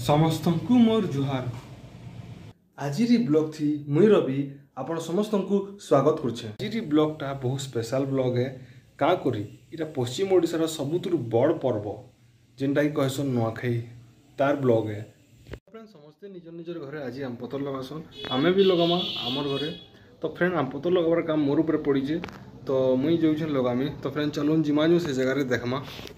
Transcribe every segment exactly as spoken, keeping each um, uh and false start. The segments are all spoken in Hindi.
समस्त को मोर जुहार। आज ब्लॉग थी मुई रवि आपण समस्त को स्वागत करुचे। आज ब्लॉगटा बहुत स्पेशल ब्लॉग है। क्या करी इटा पश्चिम ओडिशार सबुतु बड़ पर्व जेनटा कि कहसन नुआखाई तार ब्लॉग है। फ्रेंड समस्ते निज निजर घरे आज आम पतर लगासन, आमे भी लगामा आमर घरे। तो फ्रेंड आम पतर लगार काम मोर ऊपर पड़ीचे, तो मुई जाऊँ लगामी। तो फ्रेंड चलो जिमा जो से जगह देखमा।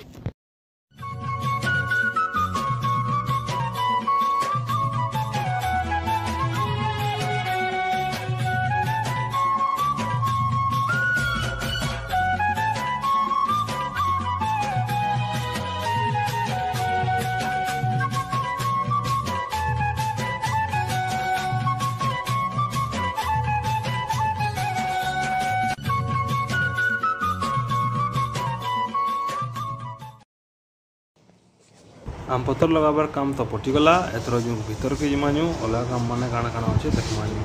आम पतर लगाबार काम तो पटिगला। एथर जो भीतर के जिमानु अलग काम माने काना काना अच्छे देखमानु।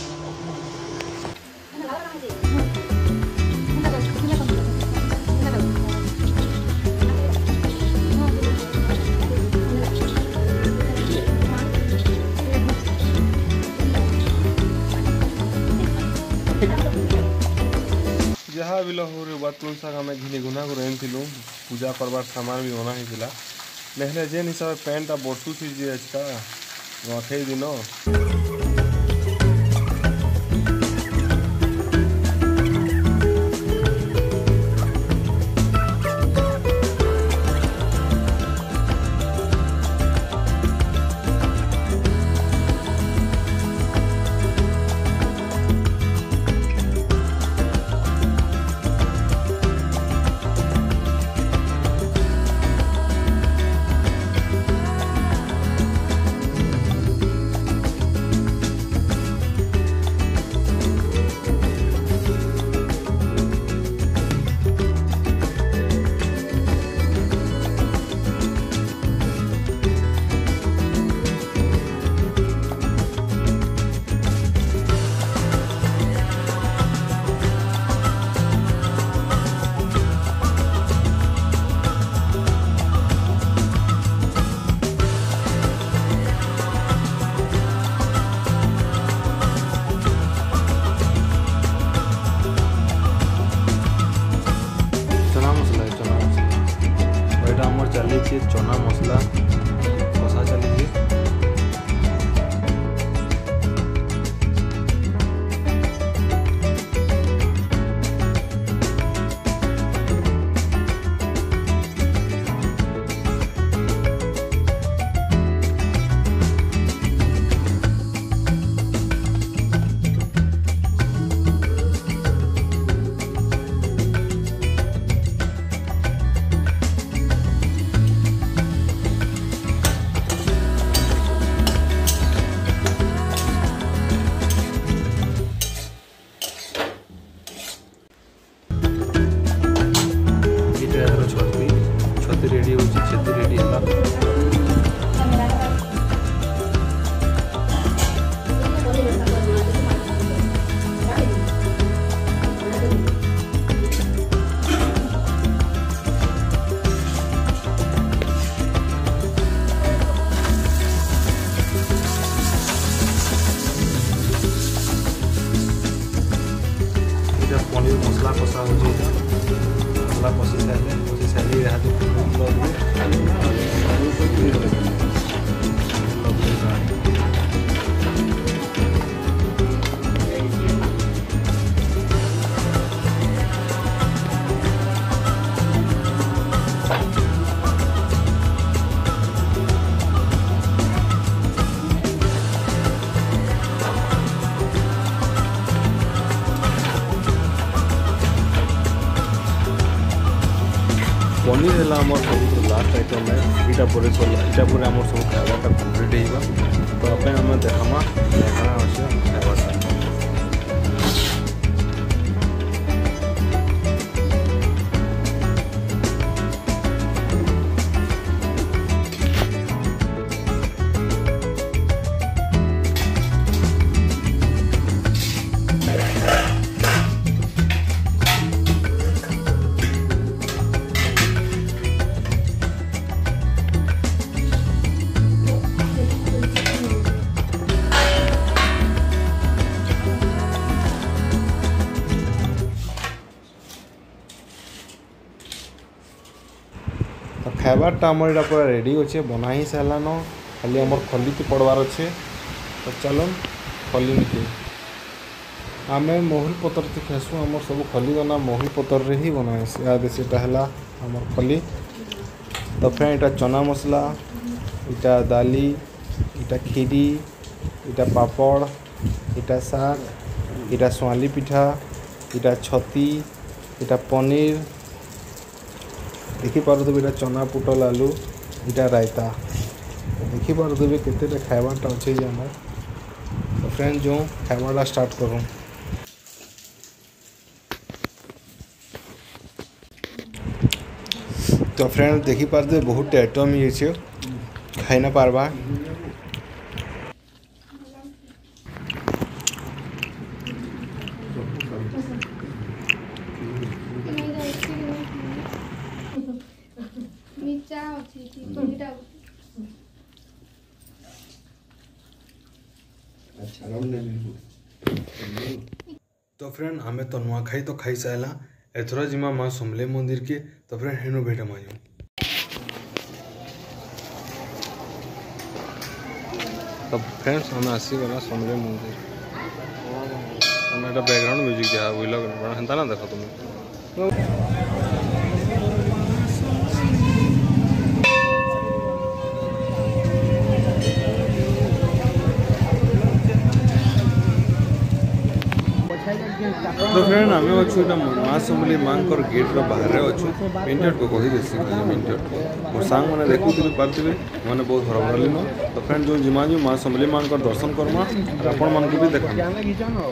जहाँ भी लहर बात अनुसार आम घिनी गुना को रेन थिलु पूजा करबार सामान भी बना होइतिला। नहले जेन हिसाब से पैंटा बटू थी जी आज का नुआखाई दिन। चली चना मसला कषा चली। रेडी हो छेती रेडी है। पनीर मसला कषा हो मसला कषि सारे कषि सारे हाथ पनीर है आम सब लास्ट आइटम है। यहाँ पर यहाँ आम सब खावाटा कम्प्लीट हो। तो आप आम देखामा क्या अच्छे खावाटा। खाइबारटा आमर इटा पूरा रेडी अच्छे बना ही सारान खाली आमर खली पड़वार अच्छे। तो चलो खली निके आम महुल पतर थी खेसु आमर सब खली बना महुल पतर रे ही बनाए याद सेटा है आमर खली। तो फ्रेंड इटा चना मसला इटा दाली इटा खीरी इटा पापड़ इटा साग इटा स्वाली पिठा इटा छती इटा पनीर देखिपे इटा चना पुटल आलू इटा रायता देखिपे केते खाइबाटा अच्छे आम। तो फ्रेंड जो खाइबाटा स्टार्ट करूँ। तो फ्रेंड देखिपे बहुत आइटम ये खाई ना पारबा। तो फ्रेंड हमें तो नुआखाई तो खाई सारा एथर जिमा माँ समले मंदिर के। तो फ्रेंड हेनु भेट माँ तो फ्रेंड्स हमें आसीगला समले मंदिर हमें बैकग्राउंड म्यूजिक दिया बुझल हेन्ता ना देख तुम। तो फ्रेंड आम अच्छु माँ समली माँ गेट बाहर अच्छु मिनट को कही देसी मिनट मोर सांग मैंने देखुथे पार्थे मैंने बहुत हरभरलिन। तो फ्रेंड जो जिमा जो माँ समली माँ दर्शन करमा आपण मान भी देखा।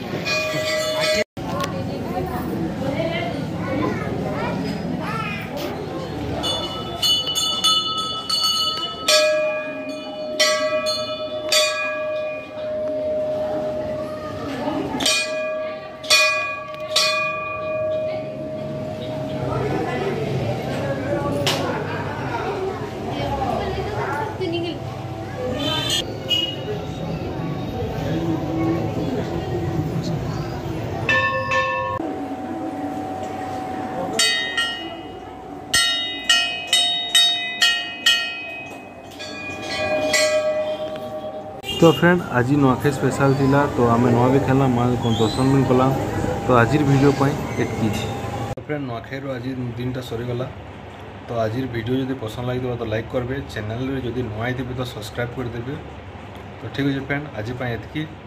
तो फ्रेंड आज नुआखाई स्पेशल थिला। तो आम नुआ भी खेलना माँ को दर्शन भी कला। तो आज वीडियो एतकी। तो फ्रेंड नुआखाई आज दिन टा सरीगला। तो आज वीडियो जब पसंद लगे तो लाइक करेंगे चैनल जब नुआ तो सब्सक्राइब करदे। तो ठीक है फ्रेंड आज एतकी।